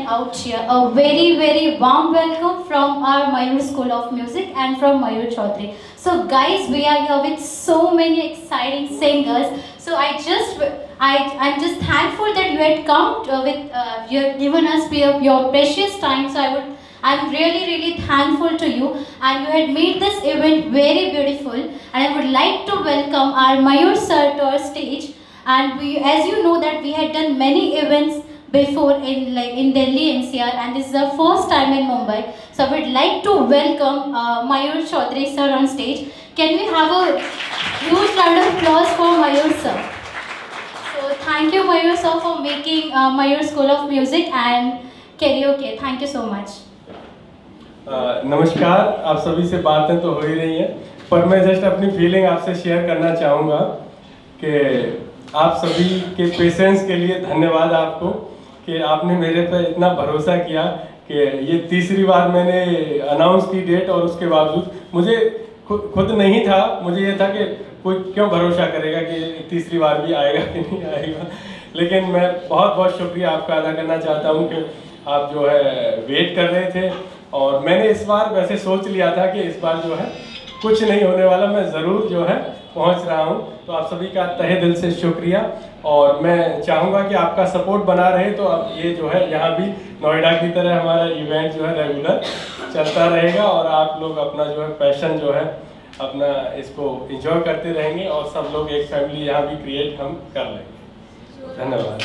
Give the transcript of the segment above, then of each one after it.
and out here. A very warm welcome from our Mayur School of Music and from Mayur Chaudhary. So guys, we are here with so many exciting singers. So I'm just thankful that you had come you have given us your precious time. So I'm really thankful to you, and you had made this event very beautiful. And I would like to welcome our Mayur sir to our stage. And as you know that we had done many events before in Delhi NCR, and this is our first time in Mumbai. So I would like to welcome Mayur Chaudhary sir on stage. Can we have a huge round of applause for Mayur sir? So thank you Mayur sir for making Mayur School of Music and karaoke. Thank you so much. नमस्कार, आप सभी से बातें तो हो ही रही हैं, पर मैं जस्ट अपनी फीलिंग आपसे शेयर करना चाहूँगा कि आप सभी के पेशेंस के लिए धन्यवाद आपको कि आपने मेरे पे इतना भरोसा किया कि ये तीसरी बार मैंने अनाउंस की डेट, और उसके बावजूद मुझे खुद नहीं था, मुझे ये था कि कोई क्यों भरोसा करेगा कि तीसरी बार भी आएगा कि नहीं आएगा। लेकिन मैं बहुत शुक्रिया आपका अदा करना चाहता हूँ कि आप जो है वेट कर रहे थे, और मैंने इस बार वैसे सोच लिया था कि इस बार जो है कुछ नहीं होने वाला, मैं ज़रूर जो है पहुंच रहा हूं। तो आप सभी का तहे दिल से शुक्रिया, और मैं चाहूँगा कि आपका सपोर्ट बना रहे। तो अब ये जो है यहाँ भी नोएडा की तरह हमारा इवेंट जो है रेगुलर चलता रहेगा, और आप लोग अपना जो है पैशन जो है अपना इसको एंजॉय करते रहेंगे, और सब लोग एक फैमिली यहाँ भी क्रिएट हम कर लेंगे। धन्यवाद।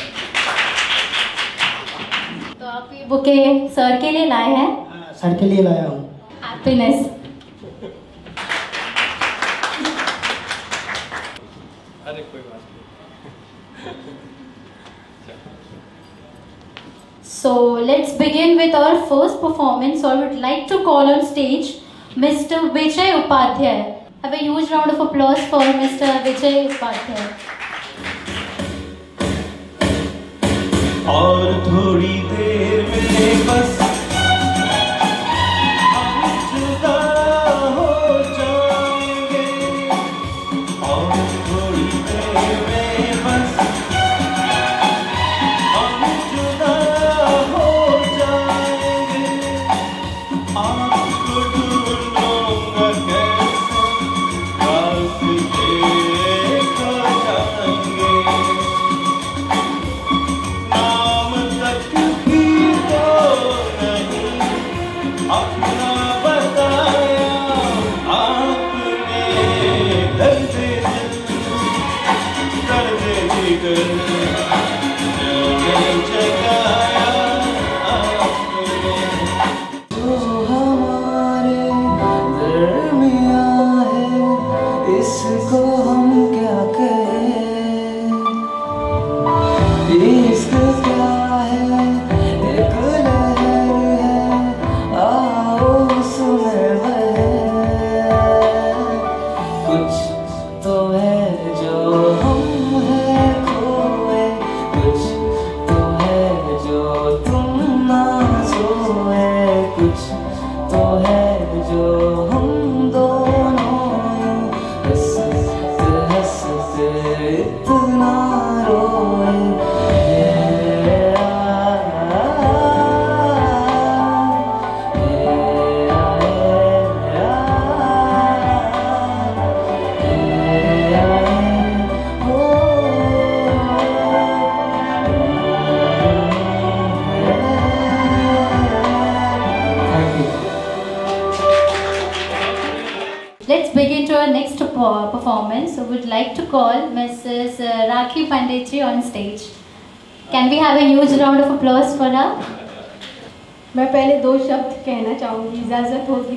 तो आप ये बुके सर के लिए लाए हैं? सर के लिए लाया हूँ। हैप्पीनेस। अरे कोई बात नहीं। So let's begin with our first performance. So I would like to call on stage Mr. Vijay Upadhyay. Have a huge round of applause for Mr. Vijay Upadhyay. और थोड़ी देर में बस Let's begin to our next performance. So we'd like to call Mrs. Rakhi Panditji on stage. Can we have a huge round of applause for her? मैं पहले दो शब्द कहना चाहूँगी, इजाज़त होगी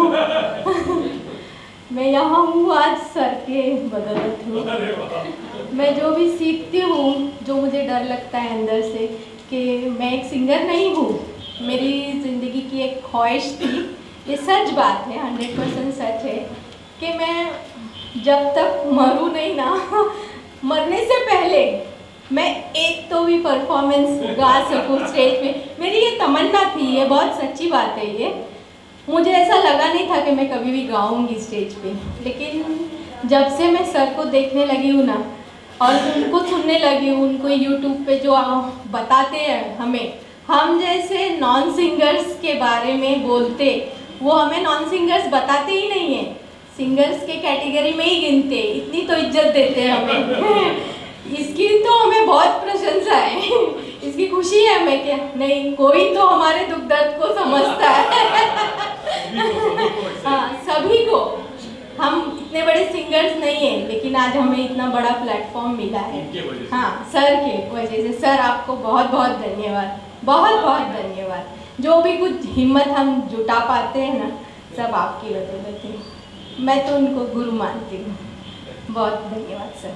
तो। मैं यहाँ हूँ आज सर के बदौलत हूँ। मैं जो भी सीखती हूँ, जो मुझे डर लगता है अंदर से कि मैं एक सिंगर नहीं हूँ, मेरी ज़िंदगी की एक ख्वाहिश थी। ये सच बात है, 100% सच है कि मैं जब तक मरूँ नहीं ना, मरने से पहले मैं एक तो भी परफॉर्मेंस गा सकूँ स्टेज पे। मेरी ये तमन्ना थी, ये बहुत सच्ची बात है। ये मुझे ऐसा लगा नहीं था कि मैं कभी भी गाऊंगी स्टेज पे, लेकिन जब से मैं सर को देखने लगी हूँ ना, और उनको सुनने लगी हूँ, उनको यूट्यूब पे जो बताते हैं हमें, हम जैसे नॉन सिंगर्स के बारे में बोलते, वो हमें नॉन सिंगर्स बताते ही नहीं है, सिंगर्स के कैटेगरी में ही गिनते, इतनी तो इज्जत देते हैं हमें। इसकी तो हमें बहुत प्रशंसा है, इसकी खुशी है हमें कि नहीं, कोई तो हमारे दुख दर्द को समझता है। हाँ, सभी को। हम इतने बड़े सिंगर्स नहीं हैं, लेकिन आज हमें इतना बड़ा प्लेटफॉर्म मिला है। हाँ, सर के वजह से। सर आपको बहुत बहुत धन्यवाद, बहुत बहुत धन्यवाद। जो भी कुछ हिम्मत हम जुटा पाते हैं ना, सब आपकी वजह से। मैं तो उनको गुरु मानती हूँ। बहुत धन्यवाद सर।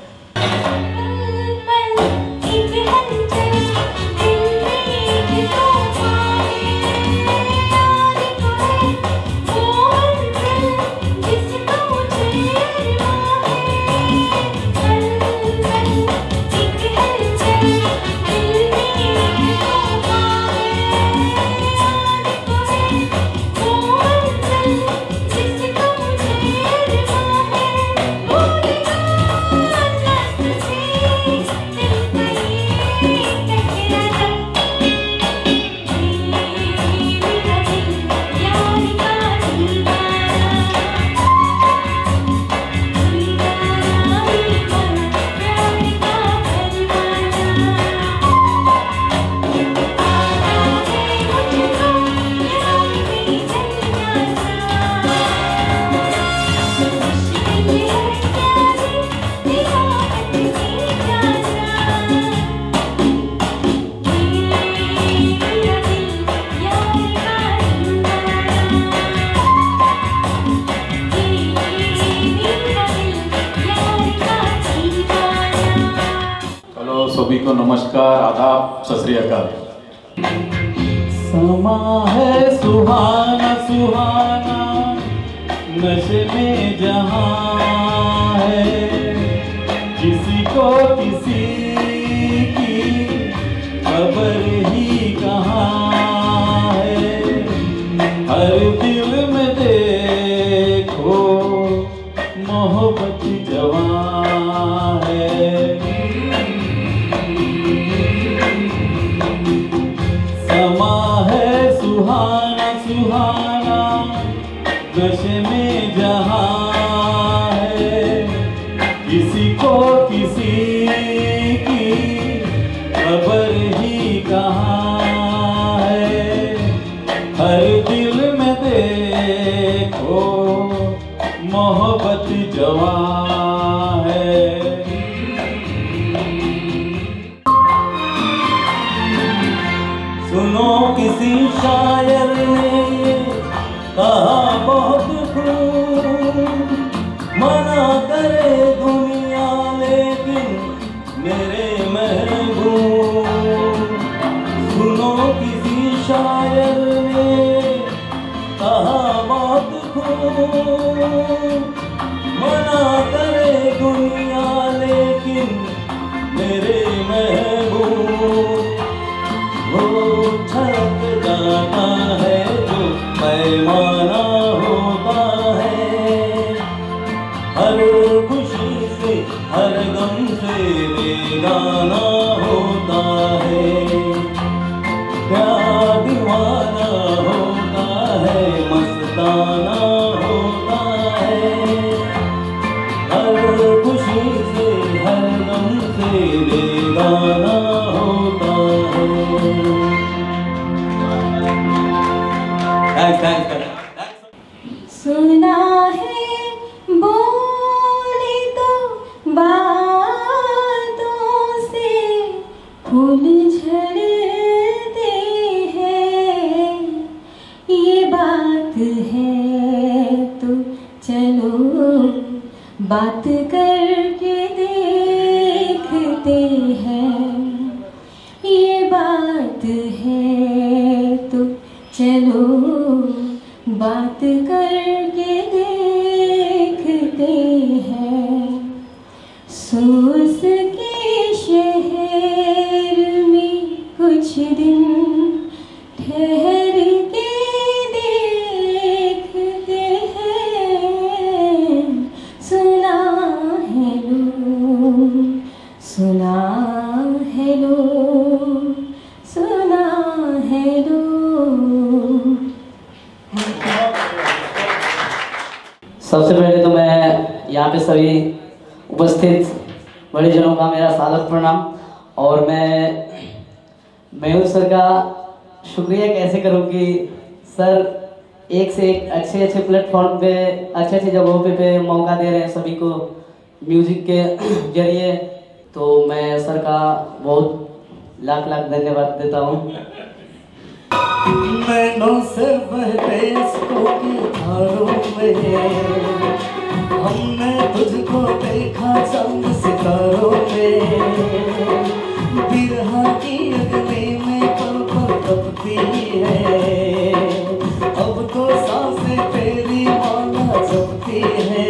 सभी को नमस्कार, आदाब, सत श्री अकाल। समा है सुहाना सुहाना, नशे में जहां है, किसी को किसी की खबर ही कहाँ है। हर दिल में देखो मोहब्बत जवां है। समा है सुहाना सुहाना, नशे में जहां है, किसी को किसी की खबर ही कहाँ है। हर दिल में देखो मोहब्बत जवां है। सुनो किसी शायर ने ये कहा बहुत खूब, मना करे दुनिया लेकिन मेरे महबूब। सुनो किसी शायर ने कहा बहुत खूब, मना करे दुनिया लेकिन मेरे महबूब। वो छलक जाता है जो पैमाना होता है, हर खुशी से हर गम से बेगाना होता है। प्यार दीवाना होता है, मस्ताना होता है, हर खुशी से हर गम से बेगाना होता है। सुना है बोले तो बातों से फूल झड़ते हैं, ये बात है तो चलो बात करके देखते हैं। ये बात है तो चलो बात करके देखते हैं। सोच के शहर में कुछ दिन ठहर के देखते हैं। सुना है लो, सुना है लो, सुना सबसे पहले तो मैं यहाँ पे सभी उपस्थित बड़े जनों का मेरा सादर प्रणाम। और मैं मयूर सर का शुक्रिया कैसे करूँ कि सर एक से एक अच्छे प्लेटफॉर्म पे अच्छे जगहों पे मौका दे रहे हैं सभी को म्यूजिक के जरिए। तो मैं सर का बहुत लाख धन्यवाद देता हूँ। नैनों से बहते इसको की धारों में हमने तुझको देखा चंद सितारों में, बिरहा की अग्नि में पल तपती है, अब तो सांसें तेरी माला जपती है।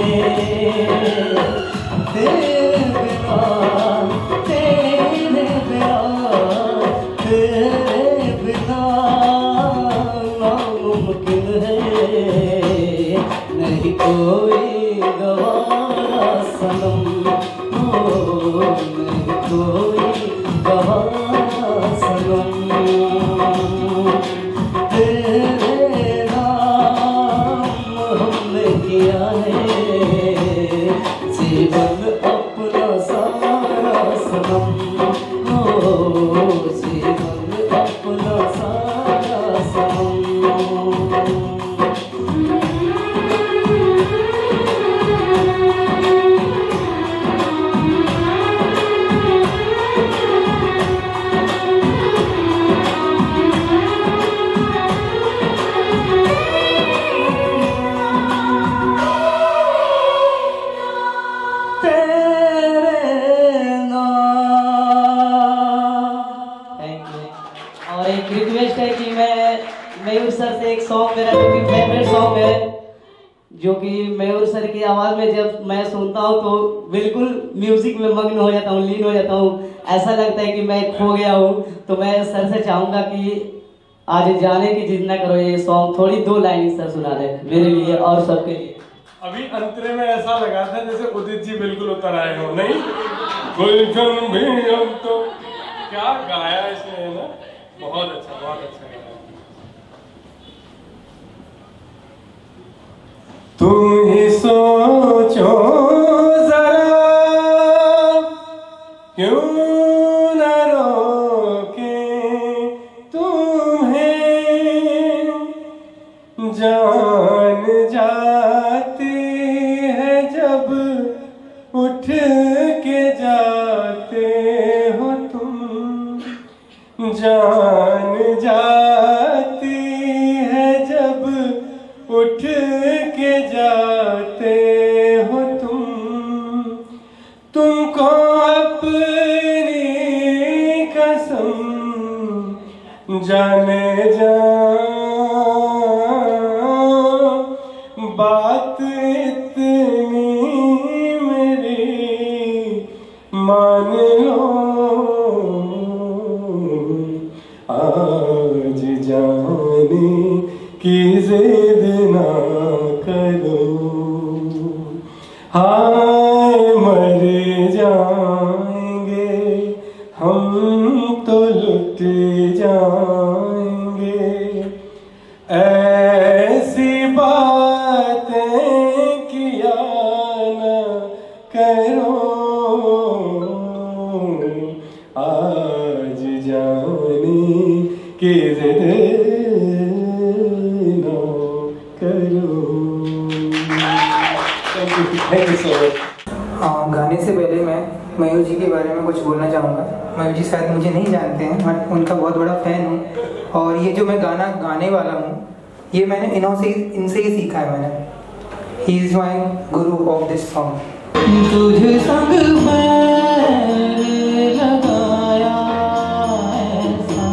तेरे बिना नामुमकिन है, नहीं कोई गवारा सनम, नहीं कोई गवारा सनम। तेरे नाम हमने किया है जीवन अपना सारा सनम, जीवन अपना सारा सनम। और एक रिक्वेस्ट है कि मैं मयूर सर से एक सॉन्ग मेरा जो कि फेवरेट सॉन्ग है, जो कि मयूर सर की आवाज़ में जब मैं सुनता हूँ तो बिल्कुल म्यूजिक में मग्न हो जाता हूँ, लीन हो जाता हूँ। ऐसा लगता है कि मैं खो गया हूँ। तो मैं सर से चाहूँगा कि आज जाने की जिद ना करो, ये सॉन्ग थोड़ी 2 लाइन सर सुना दे मेरे लिए और सबके लिए। अभी अंतरे में ऐसा लगा था जैसे उदित जी बिल्कुल उतर आए हो। नहीं गुलशन भी हम तो क्या गाया इसने ना, बहुत अच्छा गाया। तुम ही सोचो जरा क्यों न रोके तुम्हें, जान जाती है जब उठ के जाते हो तुम, जान जाती है जब उठ के जाते हो तुमको अपनी कसम जाने जा, बात इतनी मेरी मान लो, आज जाने की जिद ना करो, हाय मर जाएंगे हम तो लुट जाएंगे, ऐसी बातें किया ना करो, आज जाने की जिद ना करो। Thank you so much. गाने से पहले मैं मयूर जी के बारे में कुछ बोलना चाहूँगा। मयूर जी शायद मुझे नहीं जानते हैं, मैं उनका बहुत बड़ा फ़ैन हूँ। और ये जो मैं गाना गाने वाला हूँ ये मैंने इनसे ही सीखा है मैंने। He is my Guru of this song. तुझे संग लगाया ऐसा,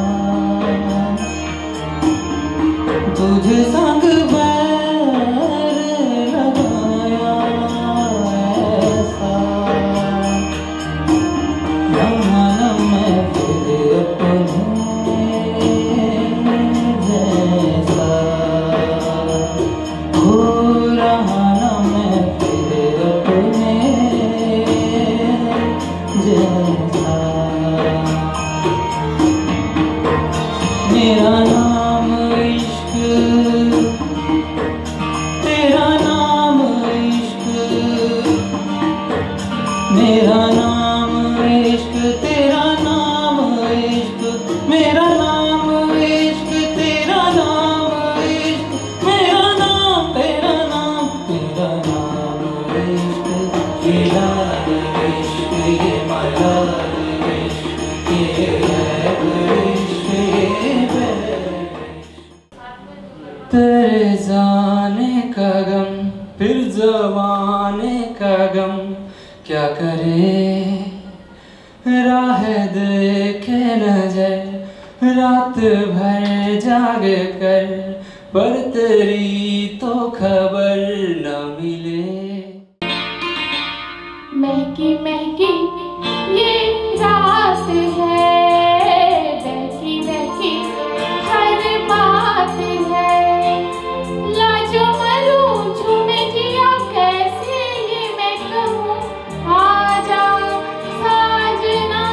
तुझे संग Yeah. जाने का गम, फिर जमाने का गम, क्या करे राह देखे नजर रात भर जाग कर, पर तेरी तो खबर न मिले। महकी महकी ये रात है, बहकी बहकी हर बात है, लाजो मरूं झूमे जिया कैसे ये मैं कहूँ, आजा साजना।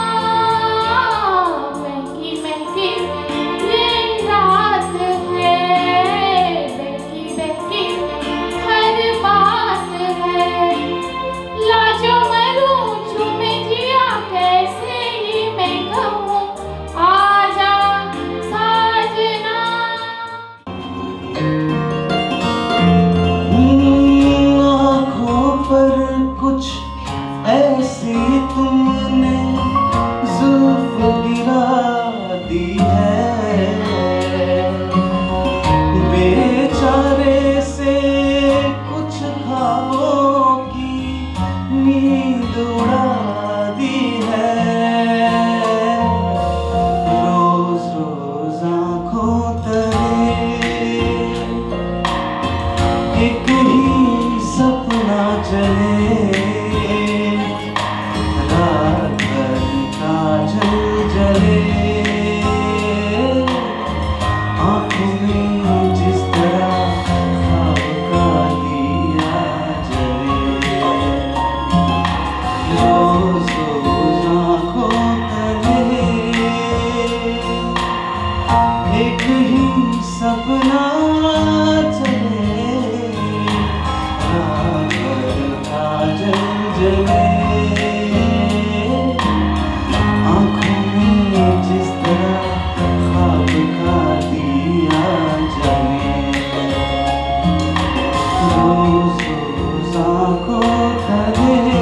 महकी महकी ये रात है, बहकी बहकी हर बात है, लाजो मरूं झूमे जिया कैसे ये मैं कहूँ, आजा साजना। आँखों पर कुछ ऐसी तुमने जुल्फ गिरा दी है, बेचारे से कुछ ख्वाबों की नींद उड़ा दी है। रोज रोज आँखों तले एक ही सपना चले, रात भर काजल जले, आँखों में जिस तरह ख्वाब का दिया जले। रोज रोज आँखों तले एक ही सपना चले, रात भर काजल जले, आँखों में जिस तरह ख्वाब का दिया जले। रोज रोज आँखों तले।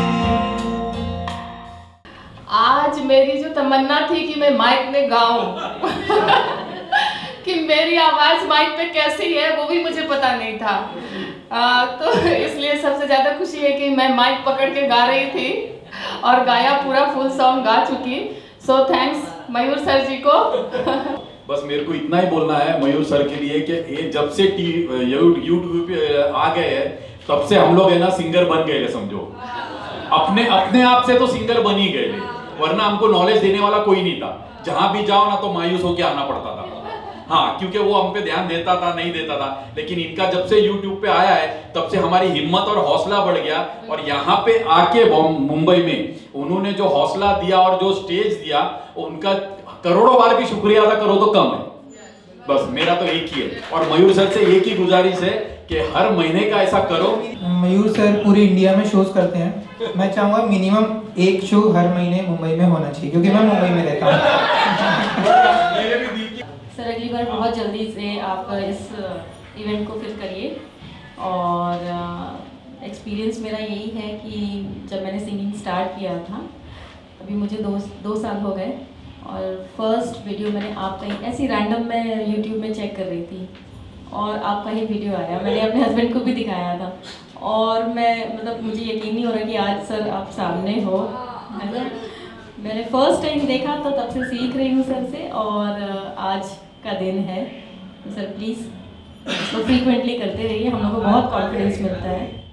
आज मेरी जो तमन्ना थी कि मैं माइक में गाऊं कि मेरी आवाज़ माइक पे कैसी है वो भी मुझे पता नहीं था। तो इसलिए सबसे ज़्यादा खुशी है कि मैं माइक पकड़ के गा रही थी और गाया, पूरा फुल सॉन्ग गा चुकी। सो थैंक्स मयूर सर जी को। बस मेरे को इतना ही बोलना है मयूर सर के लिए कि ये जब से यूट्यूब पे आ गए हैं तब से हम लोग है ना सिंगर बन गए, समझो अपने आप से तो सिंगर बन ही गए, वरना हमको नॉलेज देने वाला कोई नहीं था। जहां भी जाओ ना तो मायूस होके आना पड़ता था। हाँ, क्योंकि वो हम पे ध्यान देता था नहीं देता था, लेकिन इनका जब से YouTube पे आया है तब से हमारी हिम्मत और हौसला बढ़ गया। और यहाँ पे आके मुंबई में उन्होंने जो हौसला दिया और जो स्टेज दिया, उनका करोड़ों बार भी शुक्रिया अदा करो तो कम है। बस मेरा तो एक ही है, और मयूर सर से एक ही गुजारिश है कि हर महीने का ऐसा करो। मयूर सर पूरे इंडिया में शोज करते हैं, मैं चाहूँगा मिनिमम एक शो हर महीने मुंबई में होना चाहिए, क्योंकि मैं मुंबई में रहता हूँ। सर अगली बार बहुत जल्दी से आप इस इवेंट को फिर करिए। और एक्सपीरियंस मेरा यही है कि जब मैंने सिंगिंग स्टार्ट किया था, अभी मुझे दो साल हो गए, और फर्स्ट वीडियो मैंने आपका ही ऐसी रैंडम मैं यूट्यूब में चेक कर रही थी और आपका ही वीडियो आया। मैंने अपने हस्बैंड को भी दिखाया था और मैं मतलब मुझे यकीन नहीं हो रहा कि आज सर आप सामने हो, है ना। मैंने फर्स्ट टाइम देखा तो तब से सीख रही हूँ सर से, और आज का दिन है। तो सर प्लीज़ तो फ्रीक्वेंटली करते रहिए, हम लोग को बहुत कॉन्फिडेंस मिलता है।